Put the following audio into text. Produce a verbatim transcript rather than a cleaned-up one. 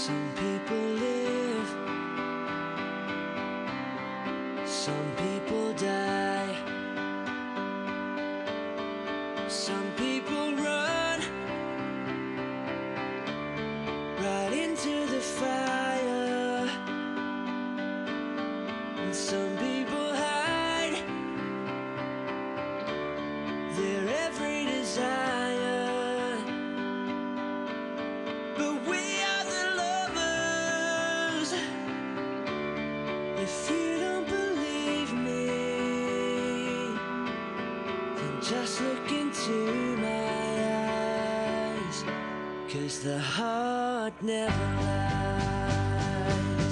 Some people live, some people die, some people run right into the fire, and some people hide their every desire. But we are the lovers. If you don't believe me, then just look into my eyes, 'cause the heart never lies.